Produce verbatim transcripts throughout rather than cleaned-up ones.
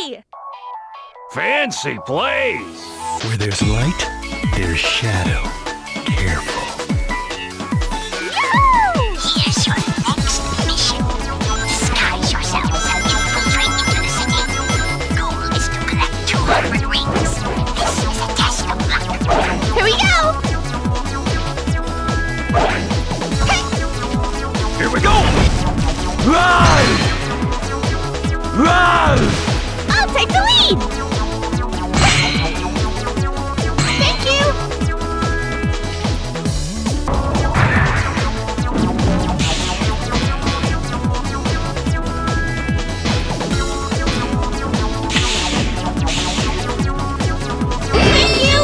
play! Fancy place! Where there's light, there's shadow. Careful. Here's your next mission. Disguise yourself and infiltrate into the city. Goal is to collect two hundred rings. This is a test of luck. Here we go! Here we go! Run! Run! I'll take the lead! Thank you! Thank you!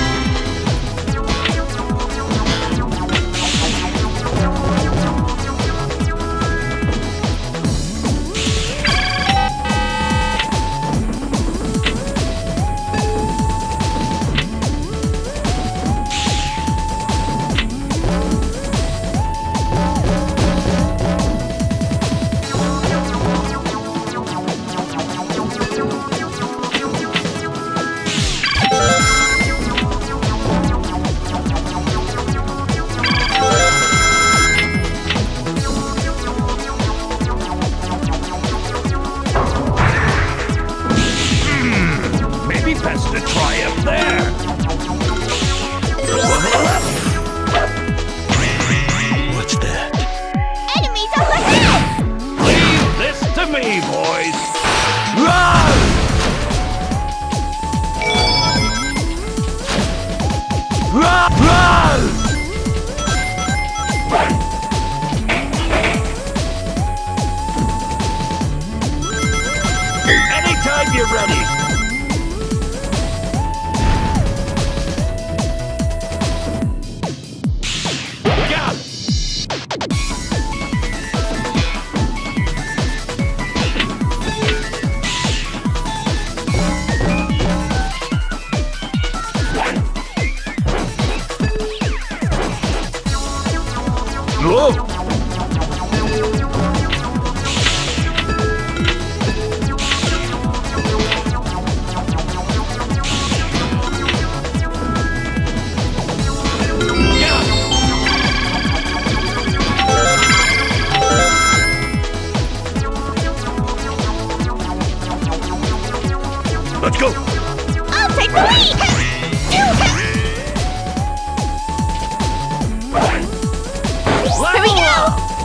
Best to try up there. What's that? Enemies up ahead! Leave this to me, boys. Run! Run! Run! Anytime you're ready. Whoa! Let's go! I'll take the lead! Here we go!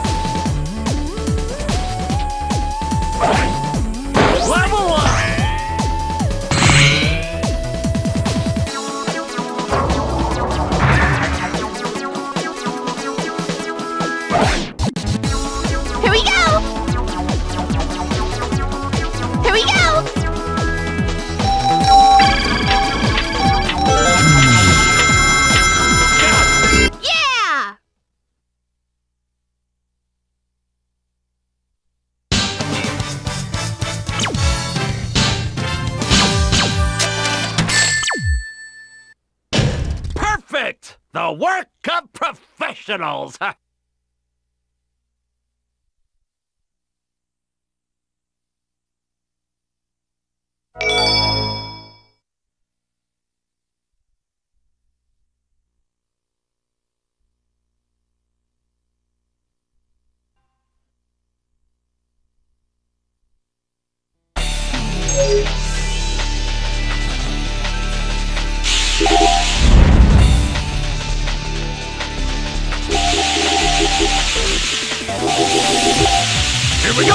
Level up! Here we go! Here we go! Yeah! Perfect! The work of professionals! Here we go!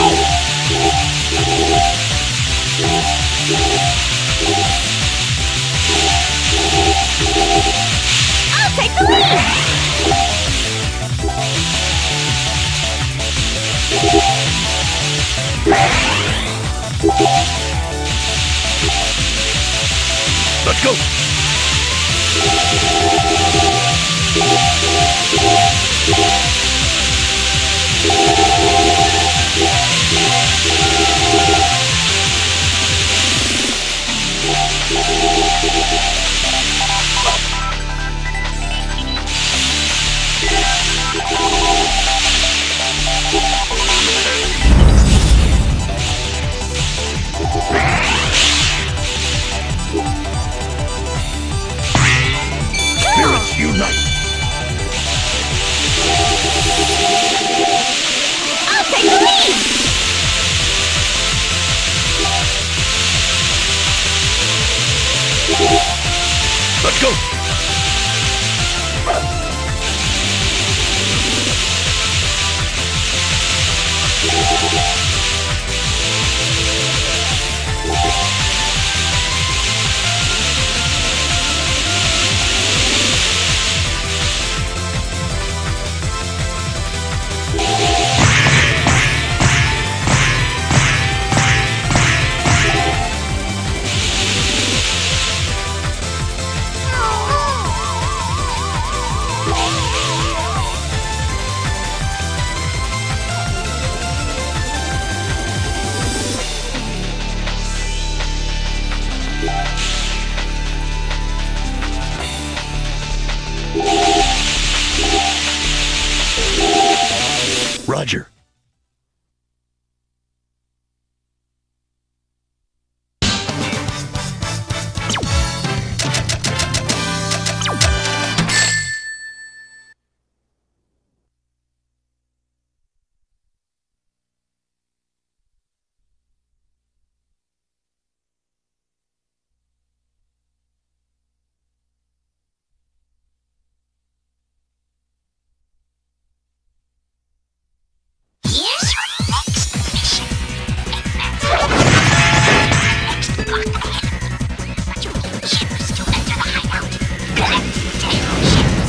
I'll take the lead! Let's go! Let's go! Roger. Here's your next mission, Eggman. Next block ahead of you. But you need chips to enter the hideout. Collect ten chips.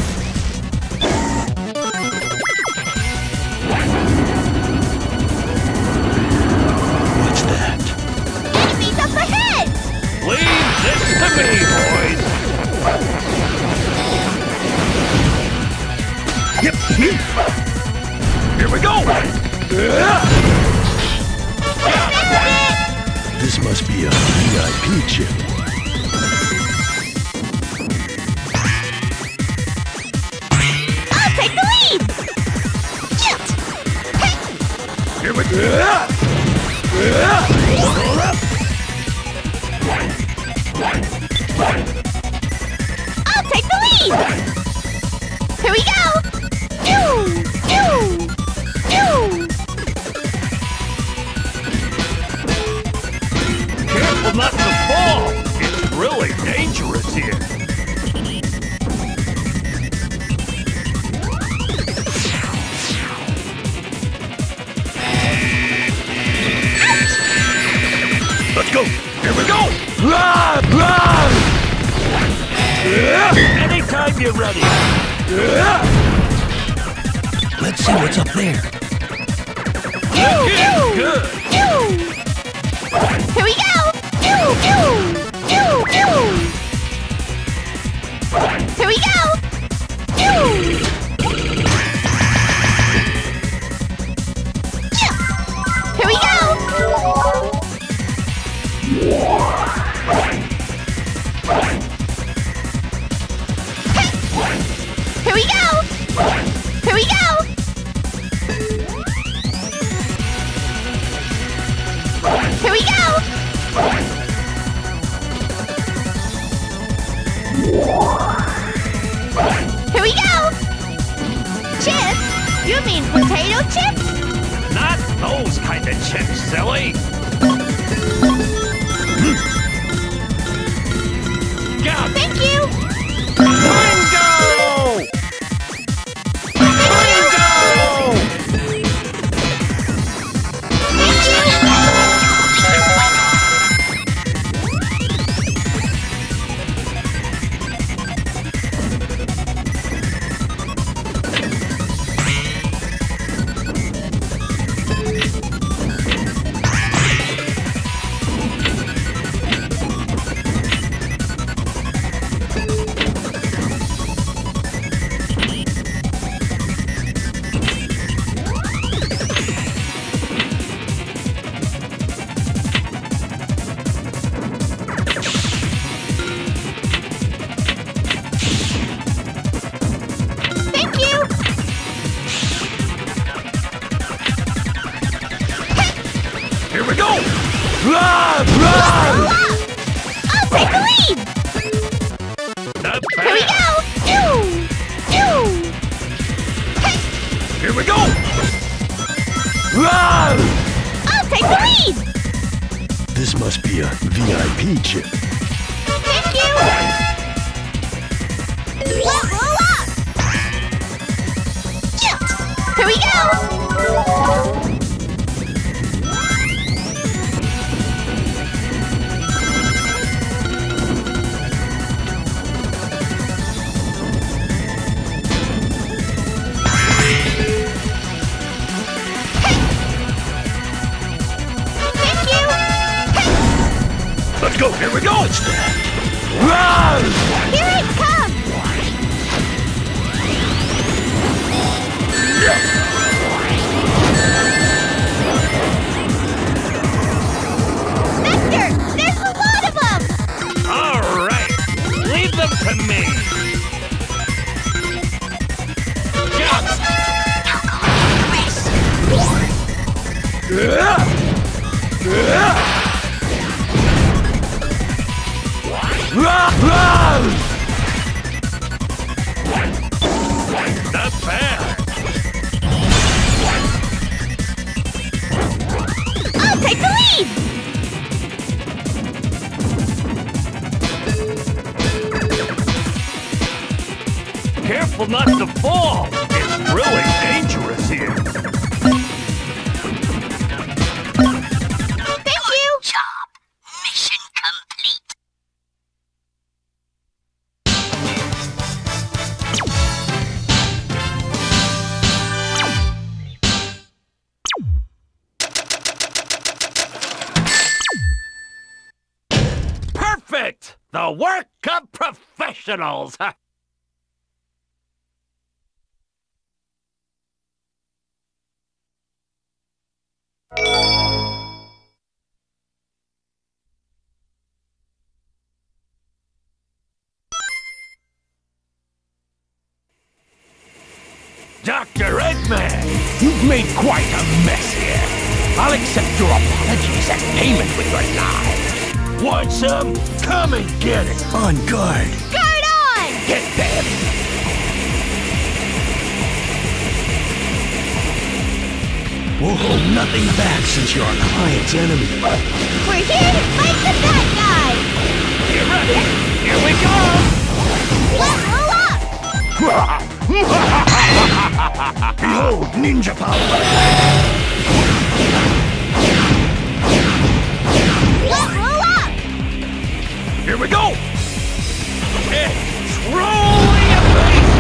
What's that? Enemies up ahead! Leave this to me, boys! Yep. Here we go! This must be a V I P chip. I'll take the lead! Here we go! I'll take the lead! Here we go! Pew! Pew! Pew! Careful not to fall! It's really dangerous here. Let's go! Here we go! Run! Run! Anytime you're ready. Let's see what's up there. You're getting good. Pew! Here we go! Pew! Pew! Pew! Pew! Here we go! Pew! Here we go! Here we go! Here we go! Here we go! Here we go! Chips? You mean potato chips? Not those kind of chips, silly. Go! Thank you! Bingo! Bingo! Thank you! Thank you! Here we go! Run! Run! Roll up! I'll take the lead! Not Here we bad. go! Pew! Pew! Here we go! Run! I'll take the lead! This must be a V I P chip. Thank you! Level up! Here we go! Let's go, here we go! What's that? Run! Here it comes! Vector! There's a lot of them! All right, leave them to me. Jump! Run! Run! Not bad. I'll take the lead! Careful not to fall. It's really dangerous here. Thank you! Job. Mission complete. Perfect! The work of professionals! Doctor Eggman, you've made quite a mess here. I'll accept your apologies and payment with your lives. Want some? Come and get it. On guard. Guard on! Get them. We'll hold nothing back since you're our client's enemy. We're here to fight the bad guys! You ready? Here we go! Level up! Behold, ninja power! Level up! Here we go! It's truly amazing!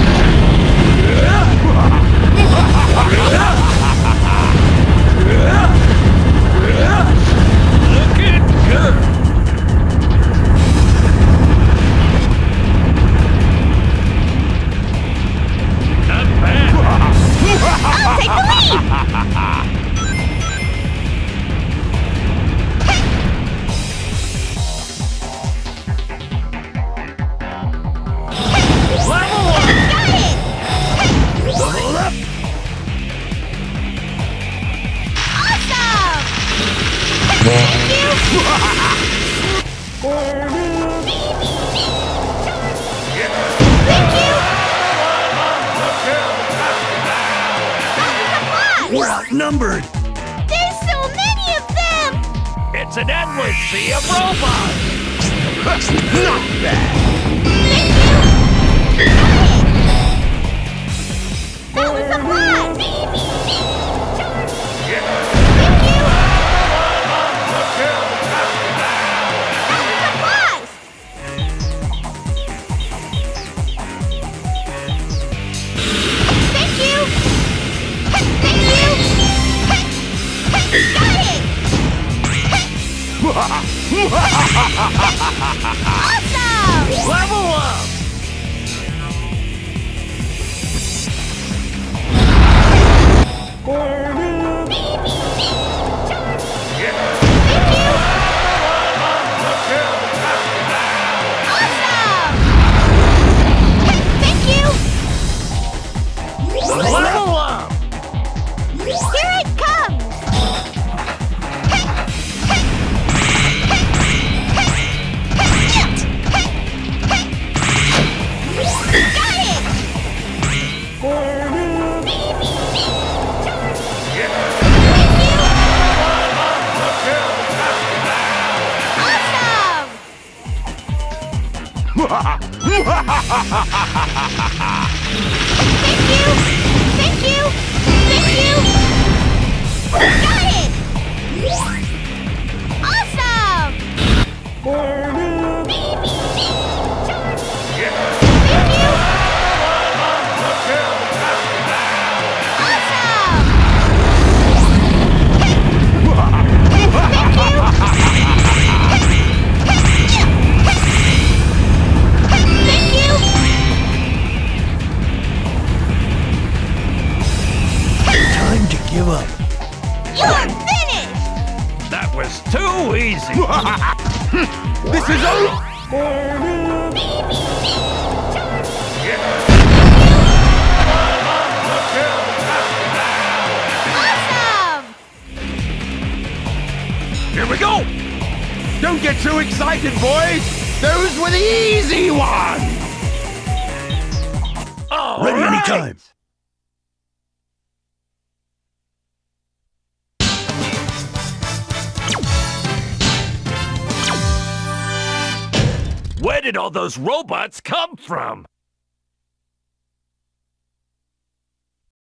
Looking good! Not bad! I'll take the lead! Level up! Got it! Level up! Awesome! Thank you! Thank you! We're outnumbered! There's so many of them! It's an endless sea of robots! Not bad! Thank you! That was a blast! Thank you! That was a blast! Thank you! Thank you! Got it! Awesome! Level up! Thank you! Level up! Here it comes! Got it! you! Thank you! Thank you! Got it! Awesome! Thank you! Awesome! Thank you! Time to give up. You're finished! That was too easy. This is over! Awesome! Here we go. Don't get too excited, boys! Those were the easy ones! All Ready right. anytime. Where did all those robots come from?